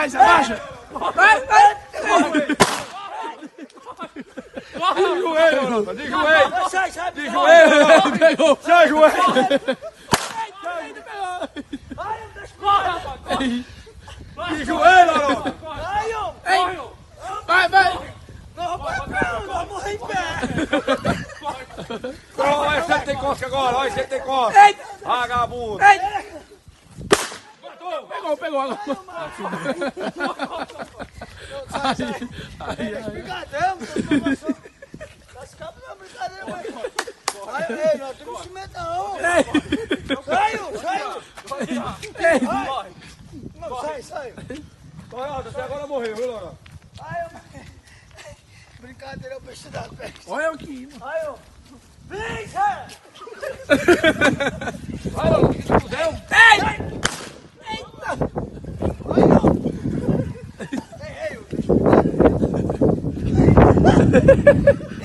mais, abaixa. Vai. De joelho, Lorota, de joelho. Sai. De joelho, Lorota. Pegou. Sai, joelho. De joelho, Lorota. Vai. Não, morrer em pé. Olha, você tem cosca agora, olha, você tem cosca. Vagabundo. Pegou agora. Brincadeira, as cabras não é brincadeira, mas... Ei, nós temos que se meter, não. Saiu. Não, sai. Lorota, você agora morreu, viu, Lorota? Brincadeira, é o peixe da peste. Olha aqui, mano. Aí, ó. Vem, Zé! Vai, Lorota, que confusão. Ei,